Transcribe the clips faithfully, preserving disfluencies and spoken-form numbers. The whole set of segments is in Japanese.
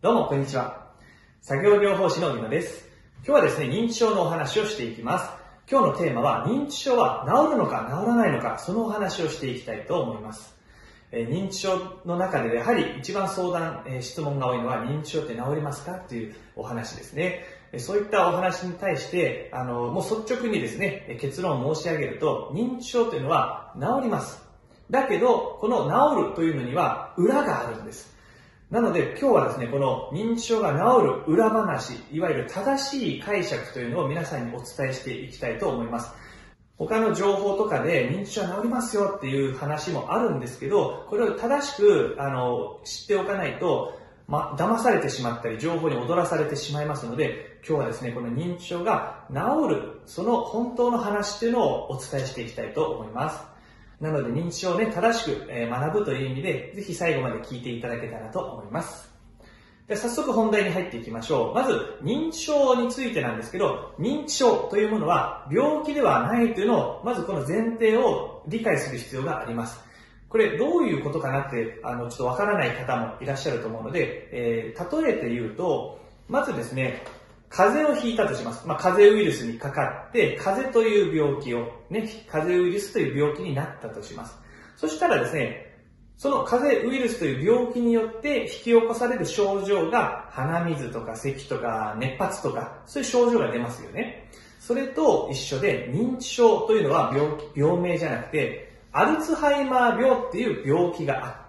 どうも、こんにちは。作業療法士の宇野です。今日はですね、認知症のお話をしていきます。今日のテーマは、認知症は治るのか治らないのか、そのお話をしていきたいと思います。えー、認知症の中でやはり一番相談、えー、質問が多いのは、認知症って治りますかというお話ですね。そういったお話に対して、あの、もう率直にですね、結論を申し上げると、認知症というのは治ります。だけど、この治るというのには裏があるんです。なので今日はですね、この認知症が治る裏話、いわゆる正しい解釈というのを皆さんにお伝えしていきたいと思います。他の情報とかで認知症は治りますよっていう話もあるんですけど、これを正しくあの知っておかないと、ま、騙されてしまったり、情報に踊らされてしまいますので、今日はですね、この認知症が治る、その本当の話というのをお伝えしていきたいと思います。なので認知症をね、正しく学ぶという意味で、ぜひ最後まで聞いていただけたらと思います。では早速本題に入っていきましょう。まず、認知症についてなんですけど、認知症というものは病気ではないというのを、まずこの前提を理解する必要があります。これどういうことかなって、あの、ちょっとわからない方もいらっしゃると思うので、えー、例えて言うと、まずですね、風邪をひいたとします。まあ、風邪ウイルスにかかって、風邪という病気を、ね、風邪ウイルスという病気になったとします。そしたらですね、その風邪ウイルスという病気によって引き起こされる症状が、鼻水とか咳とか熱発とか、そういう症状が出ますよね。それと一緒で、認知症というのは病気、病名じゃなくて、アルツハイマー病っていう病気があって、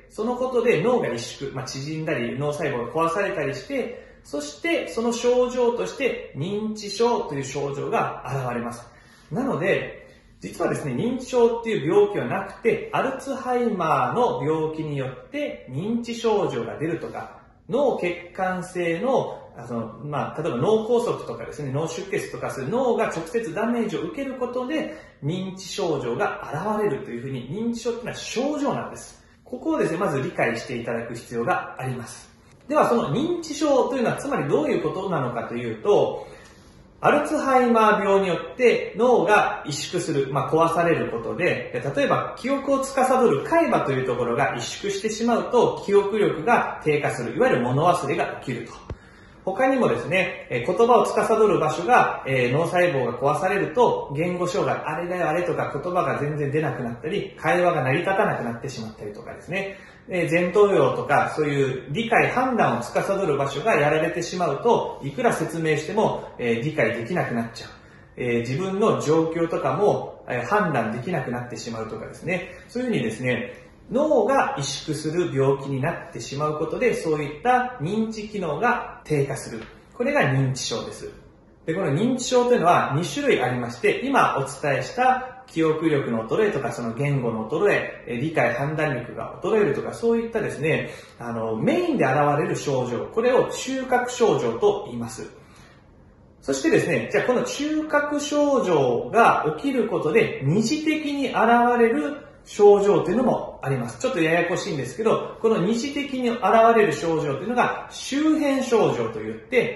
そのことで脳が萎縮、まあ、縮んだり、脳細胞が壊されたりして、そしてその症状として認知症という症状が現れます。なので、実はですね、認知症っていう病気はなくて、アルツハイマーの病気によって認知症状が出るとか、脳血管性の、あの、まあ、例えば脳梗塞とかですね、脳出血とか、そういう脳が直接ダメージを受けることで認知症状が現れるというふうに、認知症っていうのは症状なんです。ここをですね、まず理解していただく必要があります。では、その認知症というのはつまりどういうことなのかというと、アルツハイマー病によって脳が萎縮する、まあ、壊されることで、例えば記憶を司る海馬というところが萎縮してしまうと記憶力が低下する、いわゆる物忘れが起きると。他にもですね、言葉を司る場所が、えー、脳細胞が壊されると言語障害、あれだよあれとか言葉が全然出なくなったり、会話が成り立たなくなってしまったりとかですね、えー、前頭葉とかそういう理解判断を司る場所がやられてしまうと、いくら説明しても、えー、理解できなくなっちゃう。えー、自分の状況とかも、えー、判断できなくなってしまうとかですね、そういうふうにですね、脳が萎縮する病気になってしまうことで、そういった認知機能が低下する。これが認知症です。で、この認知症というのはに種類ありまして、今お伝えした記憶力の衰えとか、その言語の衰え、理解判断力が衰えるとか、そういったですね、あの、メインで現れる症状、これを中核症状と言います。そしてですね、じゃあこの中核症状が起きることで二次的に現れる症状というのもあります。ちょっとややこしいんですけど、この二次的に現れる症状というのが周辺症状といって、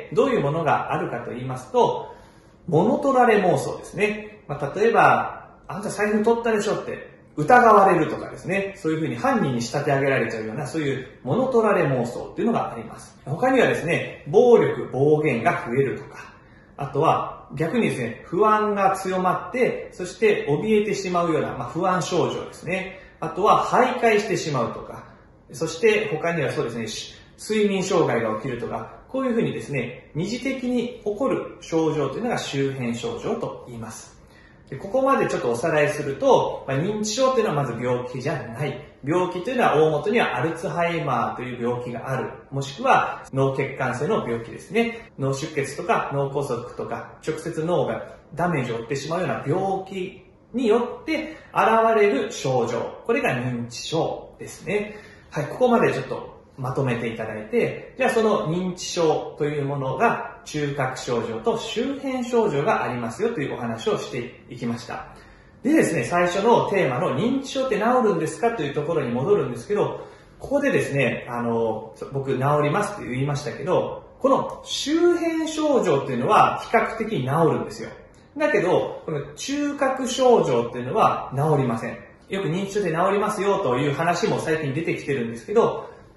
どういうものがあるかと言いますと、物取られ妄想ですね。まあ、例えば、あんた財布取ったでしょって疑われるとかですね、そういうふうに犯人に仕立て上げられちゃうような、そういう物取られ妄想っていうのがあります。他にはですね、暴力、暴言が増えるとか、あとは逆にですね、不安が強まって、そして怯えてしまうような、まあ、不安症状ですね。あとは徘徊してしまうとか、そして他にはそうですね、睡眠障害が起きるとか、こういうふうにですね、二次的に起こる症状というのが周辺症状と言います。でここまでちょっとおさらいすると、まあ、認知症というのはまず病気じゃない。病気というのは大元にはアルツハイマーという病気がある。もしくは脳血管性の病気ですね。脳出血とか脳梗塞とか直接脳がダメージを負ってしまうような病気によって現れる症状。これが認知症ですね。はい、ここまでちょっとまとめていただいて、じゃあその認知症というものが中核症状と周辺症状がありますよというお話をしていきました。でですね、最初のテーマの認知症って治るんですかというところに戻るんですけど、ここでですね、あの、僕治りますって言いましたけど、この周辺症状っていうのは比較的に治るんですよ。だけど、この中核症状っていうのは治りません。よく認知症で治りますよという話も最近出てきてるんですけど、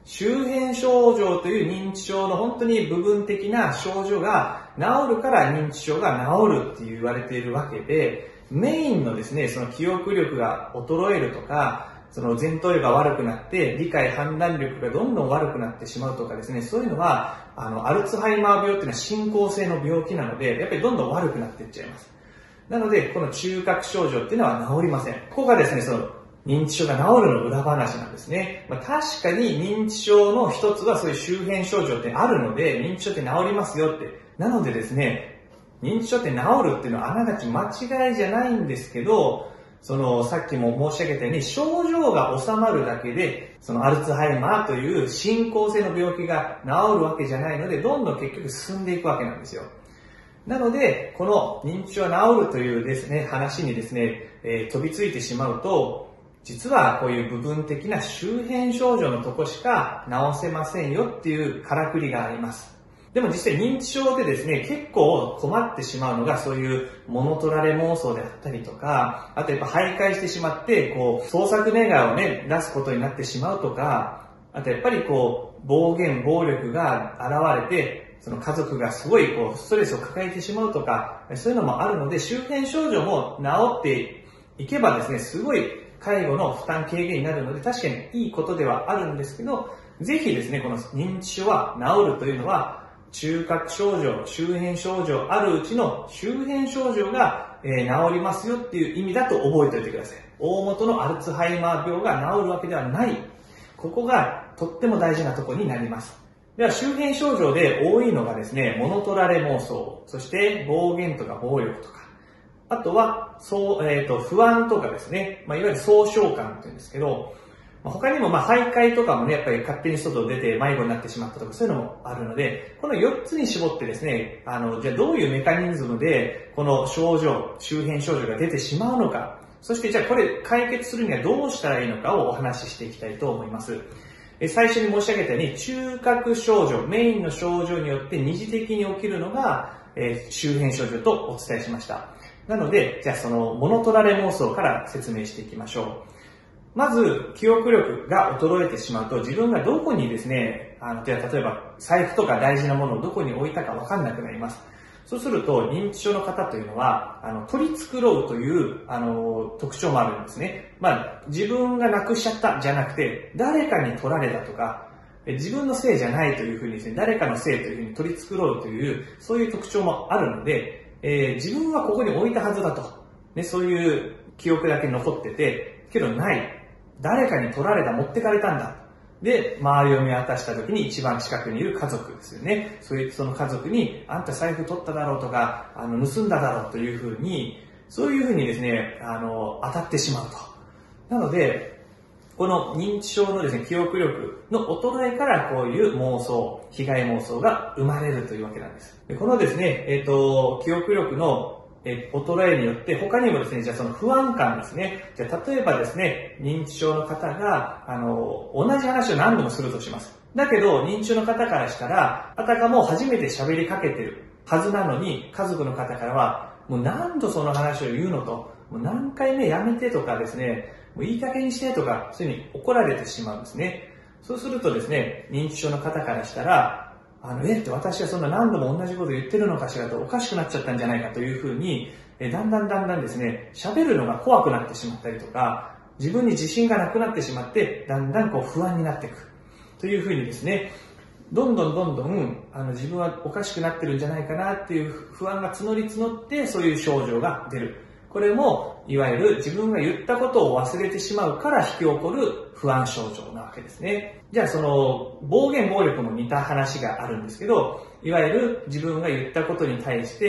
周辺症状という認知症の本当に部分的な症状が治るから認知症が治るって言われているわけで、メインのですね、その記憶力が衰えるとか、その前頭葉が悪くなって理解判断力がどんどん悪くなってしまうとかですね、そういうのは、あの、アルツハイマー病っていうのは進行性の病気なので、やっぱりどんどん悪くなっていっちゃいます。なので、この中核症状っていうのは治りません。ここがですね、その、認知症が治るの裏話なんですね。まあ、確かに認知症の一つはそういう周辺症状ってあるので、認知症って治りますよって。なのでですね、認知症って治るっていうのはあながち間違いじゃないんですけど、その、さっきも申し上げたように、症状が治まるだけで、そのアルツハイマーという進行性の病気が治るわけじゃないので、どんどん結局進んでいくわけなんですよ。なので、この認知症は治るというですね、話にですね、えー、飛びついてしまうと、実はこういう部分的な周辺症状のとこしか治せませんよっていうからくりがあります。でも実際認知症でですね、結構困ってしまうのがそういう物取られ妄想であったりとか、あとやっぱ徘徊してしまって、こう、創作願をね、出すことになってしまうとか、あとやっぱりこう、暴言、暴力が現れて、その家族がすごいこう、ストレスを抱えてしまうとか、そういうのもあるので、周辺症状も治っていけばですね、すごい介護の負担軽減になるので、確かにいいことではあるんですけど、ぜひですね、この認知症は治るというのは、中核症状、周辺症状あるうちの周辺症状が、えー、治りますよっていう意味だと覚えておいてください。大元のアルツハイマー病が治るわけではない。ここがとっても大事なところになります。では周辺症状で多いのがですね、物取られ妄想、そして暴言とか暴力とか、あとは、そう、えっと、不安とかですね、まあ、いわゆる総召喚っていうんですけど、他にもまあ徘徊とかもね、やっぱり勝手に外出て迷子になってしまったとかそういうのもあるので、このよっつに絞ってですね、あの、じゃあどういうメカニズムでこの症状、周辺症状が出てしまうのか、そしてじゃあこれ解決するにはどうしたらいいのかをお話ししていきたいと思います。最初に申し上げたように中核症状、メインの症状によって二次的に起きるのが、えー、周辺症状とお伝えしました。なので、じゃあその物取られ妄想から説明していきましょう。まず、記憶力が衰えてしまうと、自分がどこにですね、あの、じゃあ例えば財布とか大事なものをどこに置いたかわかんなくなります。そうすると、認知症の方というのは、あの、取り繕うという、あの、特徴もあるんですね。まあ、自分がなくしちゃったじゃなくて、誰かに取られたとか、自分のせいじゃないというふうにですね、誰かのせいというふうに取り繕うという、そういう特徴もあるので、えー、自分はここに置いたはずだと。ね、そういう記憶だけ残ってて、けどない。誰かに取られた、持ってかれたんだ。で、周りを見渡した時に一番近くにいる家族ですよね。そういう、その家族に、あんた財布取っただろうとか、あの、盗んだだろうというふうに、そういうふうにですね、あの、当たってしまうと。なので、この認知症のですね、記憶力の衰えからこういう妄想、被害妄想が生まれるというわけなんです。でこのですね、えっと、記憶力のえ衰えによって他にもですね、じゃあその不安感ですね。じゃあ例えばですね、認知症の方が、あの、同じ話を何度もするとします。だけど、認知症の方からしたら、あたかも初めて喋りかけてるはずなのに、家族の方からは、もう何度その話を言うのと、もう何回目やめてとかですね、もういい加減にしてとか、そういうふうに怒られてしまうんですね。そうするとですね、認知症の方からしたら、あの、えって私はそんな何度も同じこと言ってるのかしらとおかしくなっちゃったんじゃないかというふうに、えだんだんだんだんですね、喋るのが怖くなってしまったりとか、自分に自信がなくなってしまって、だんだんこう不安になっていく。というふうにですね、どんどんどんどん、あの、自分はおかしくなってるんじゃないかなっていう不安が募り募って、そういう症状が出る。これも、いわゆる自分が言ったことを忘れてしまうから引き起こる不安症状なわけですね。じゃあその、暴言暴力も似た話があるんですけど、いわゆる自分が言ったことに対して、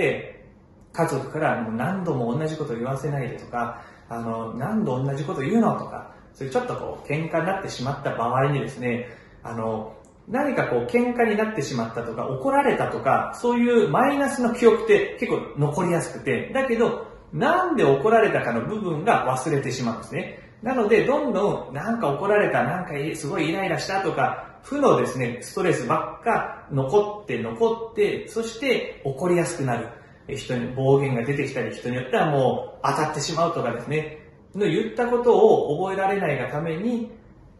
家族からもう何度も同じことを言わせないでとか、あの、何度同じこと言うのとか、そういうちょっとこう、喧嘩になってしまった場合にですね、あの、何かこう、喧嘩になってしまったとか、怒られたとか、そういうマイナスの記憶って結構残りやすくて、だけど、なんで怒られたかの部分が忘れてしまうんですね。なので、どんどん、なんか怒られた、なんかすごいイライラしたとか、負のですね、ストレスばっか残って残って、そして怒りやすくなる。人に暴言が出てきたり、人によってはもう当たってしまうとかですね、の言ったことを覚えられないがために、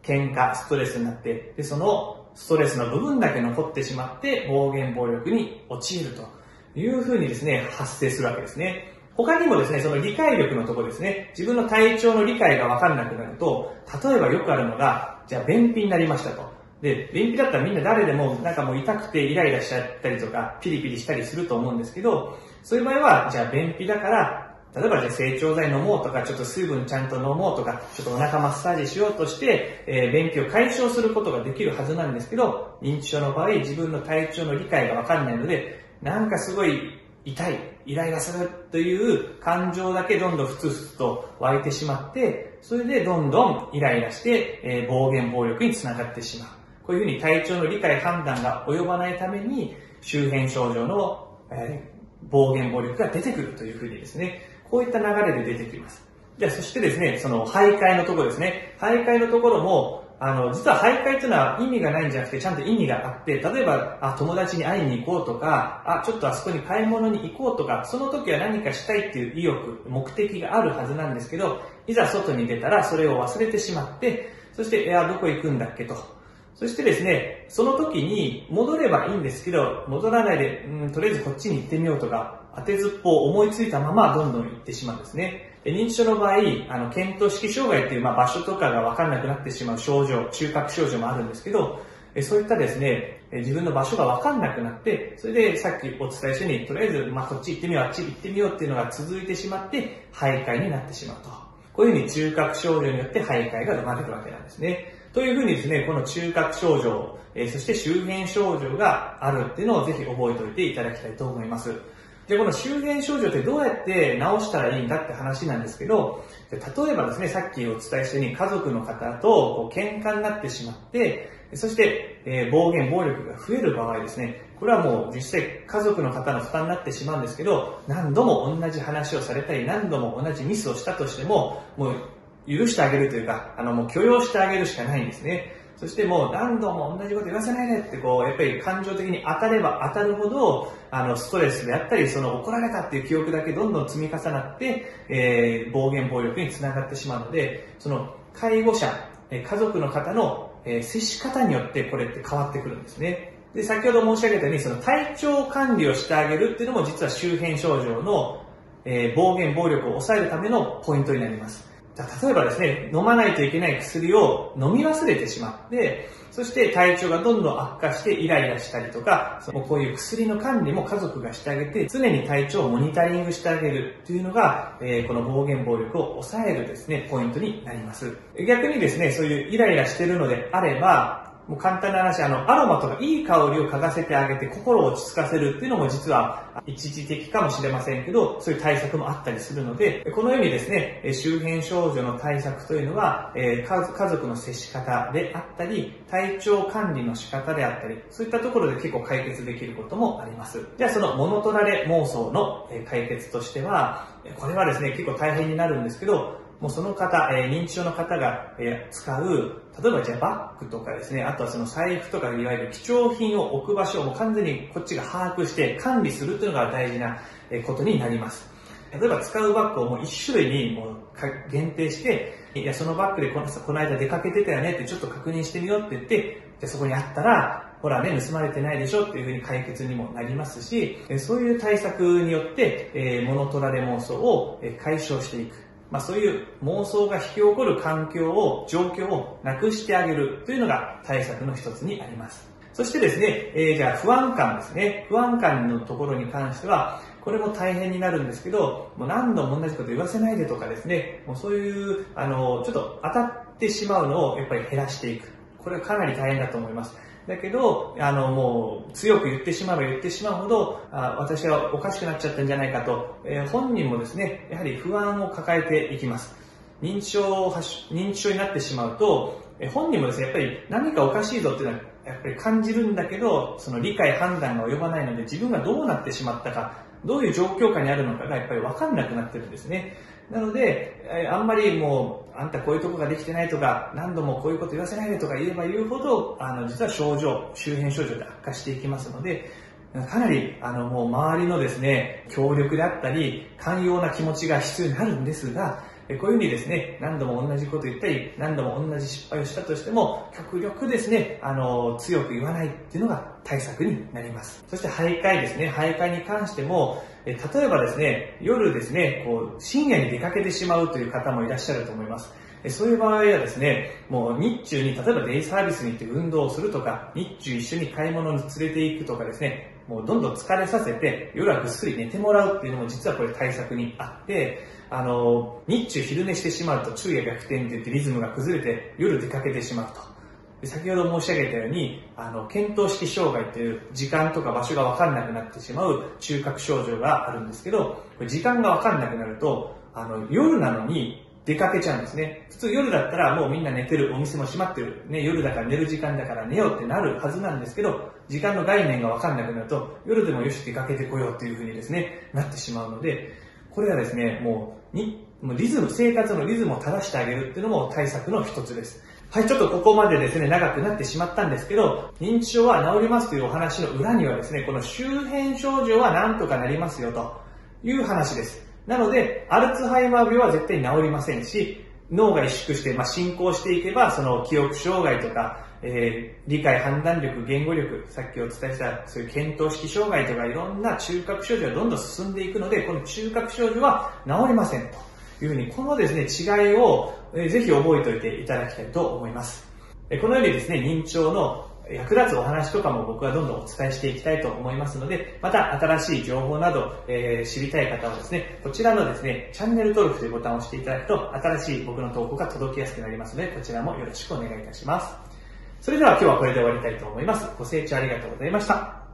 喧嘩、ストレスになって、で、そのストレスの部分だけ残ってしまって、暴言暴力に陥るというふうにですね、発生するわけですね。他にもですね、その理解力のところですね、自分の体調の理解がわかんなくなると、例えばよくあるのが、じゃあ便秘になりましたと。で、便秘だったらみんな誰でもなんかもう痛くてイライラしちゃったりとか、ピリピリしたりすると思うんですけど、そういう場合は、じゃあ便秘だから、例えばじゃあ整腸剤飲もうとか、ちょっと水分ちゃんと飲もうとか、ちょっとお腹マッサージしようとして、えー、便秘を解消することができるはずなんですけど、認知症の場合、自分の体調の理解がわかんないので、なんかすごい痛い、イライラするという感情だけどんどんふつふつと湧いてしまって、それでどんどんイライラして、えー、暴言暴力につながってしまう。こういうふうに体調の理解判断が及ばないために、周辺症状の、えー、暴言暴力が出てくるというふうにですね、こういった流れで出てきます。じゃあそしてですね、その徘徊のところですね。徘徊のところも、あの、実は徘徊というのは意味がないんじゃなくて、ちゃんと意味があって、例えば、あ、友達に会いに行こうとか、あ、ちょっとあそこに買い物に行こうとか、その時は何かしたいっていう意欲、目的があるはずなんですけど、いざ外に出たらそれを忘れてしまって、そして、いや、どこ行くんだっけと。そしてですね、その時に戻ればいいんですけど、戻らないで、うん、とりあえずこっちに行ってみようとか、当てずっぽを思いついたままどんどん行ってしまうんですね。認知症の場合、あの、見当識障害っていう、まあ、場所とかがわかんなくなってしまう症状、中核症状もあるんですけど、そういったですね、自分の場所がわかんなくなって、それでさっきお伝えしたように、とりあえず、まあ、こっち行ってみよう、あっち行ってみようっていうのが続いてしまって、徘徊になってしまうと。こういうふうに中核症状によって徘徊が生まれるわけなんですね。というふうにですね、この中核症状、えー、そして周辺症状があるっていうのをぜひ覚えておいていただきたいと思います。で、この周辺症状ってどうやって治したらいいんだって話なんですけど、例えばですね、さっきお伝えしたように家族の方とこう喧嘩になってしまって、そして、えー、暴言、暴力が増える場合ですね、これはもう実際家族の方の負担になってしまうんですけど、何度も同じ話をされたり、何度も同じミスをしたとしても、もう許してあげるというか、あのもう許容してあげるしかないんですね。そしてもう何度も同じこと言わせないでってこう、やっぱり感情的に当たれば当たるほど、あのストレスであったり、その怒られたっていう記憶だけどんどん積み重なって、えー、暴言暴力につながってしまうので、その介護者、家族の方の接し方によってこれって変わってくるんですね。で、先ほど申し上げたように、その体調管理をしてあげるっていうのも実は周辺症状の、えー、暴言暴力を抑えるためのポイントになります。例えばですね、飲まないといけない薬を飲み忘れてしまって、そして体調がどんどん悪化してイライラしたりとか、そのこういう薬の管理も家族がしてあげて、常に体調をモニタリングしてあげるというのが、えー、この暴言暴力を抑えるですね、ポイントになります。逆にですね、そういうイライラしているのであれば、もう簡単な話、あの、アロマとかいい香りを嗅がせてあげて心を落ち着かせるっていうのも実は一時的かもしれませんけど、そういう対策もあったりするので、このようにですね、周辺症状の対策というのは、えー、家族の接し方であったり、体調管理の仕方であったり、そういったところで結構解決できることもあります。じゃあその物取られ妄想の解決としては、これはですね、結構大変になるんですけど、もうその方、えー、認知症の方が、えー、使う、例えばじゃあバッグとかですね、あとはその財布とかいわゆる貴重品を置く場所をもう完全にこっちが把握して管理するというのが大事なことになります。例えば使うバッグをもう一種類にもう限定して、いや、そのバッグでこの、この間出かけてたよねってちょっと確認してみようって言って、じゃそこにあったら、ほらね、盗まれてないでしょっていうふうに解決にもなりますし、そういう対策によって、えー、物取られ妄想を解消していく。まあそういう妄想が引き起こる環境を、状況をなくしてあげるというのが対策の一つにあります。そしてですね、えー、じゃあ不安感ですね。不安感のところに関しては、これも大変になるんですけど、もう何度も同じこと言わせないでとかですね、もうそういう、あの、ちょっと当たってしまうのをやっぱり減らしていく。これはかなり大変だと思います。だけど、あの、もう、強く言ってしまえば言ってしまうほど、あ私はおかしくなっちゃったんじゃないかと、えー、本人もですね、やはり不安を抱えていきます。認知症、認知症になってしまうと、えー、本人もですね、やっぱり何かおかしいぞっていうのは、やっぱり感じるんだけど、その理解、判断が及ばないので、自分がどうなってしまったか、どういう状況下にあるのかがやっぱり分かんなくなってるんですね。なので、あんまりもう、あんたこういうとこができてないとか、何度もこういうこと言わせないでとか言えば言うほど、あの、実は症状、周辺症状で悪化していきますので、かなり、あの、もう周りのですね、協力であったり、寛容な気持ちが必要になるんですが、 こういうふうにですね、何度も同じこと言ったり、何度も同じ失敗をしたとしても、極力ですね、あの、強く言わないっていうのが対策になります。そして徘徊ですね、徘徊に関しても、例えばですね、夜ですね、こう、深夜に出かけてしまうという方もいらっしゃると思います。そういう場合はですね、もう日中に、例えばデイサービスに行って運動をするとか、日中一緒に買い物に連れて行くとかですね、もうどんどん疲れさせて、夜はぐっすり寝てもらうっていうのも実はこれ対策にあって、あの、日中昼寝してしまうと昼夜逆転って言ってリズムが崩れて夜出かけてしまうと。で先ほど申し上げたように、あの、見当識障害という時間とか場所がわかんなくなってしまう中核症状があるんですけど、これ時間がわかんなくなると、あの、夜なのに、出かけちゃうんですね。普通夜だったらもうみんな寝てる、お店も閉まってる、ね、夜だから寝る時間だから寝ようってなるはずなんですけど、時間の概念がわかんなくなると、夜でもよし出かけてこようっていう風にですね、なってしまうので、これはですね、もう、に、もうリズム、生活のリズムを正してあげるっていうのも対策の一つです。はい、ちょっとここまでですね、長くなってしまったんですけど、認知症は治りますというお話の裏にはですね、この周辺症状はなんとかなりますよという話です。なので、アルツハイマー病は絶対治りませんし、脳が萎縮して、まあ、進行していけば、その記憶障害とか、えー、理解判断力、言語力、さっきお伝えしたそういう見当識障害とかいろんな中核症状がどんどん進んでいくので、この中核症状は治りませんというふうに、このですね、違いを、えー、ぜひ覚えておいていただきたいと思います。えー、このようにですね、認知症の役立つお話とかも僕はどんどんお伝えしていきたいと思いますので、また新しい情報など、えー、知りたい方はですね、こちらのですね、チャンネル登録というボタンを押していただくと、新しい僕の投稿が届きやすくなりますので、こちらもよろしくお願いいたします。それでは今日はこれで終わりたいと思います。ご清聴ありがとうございました。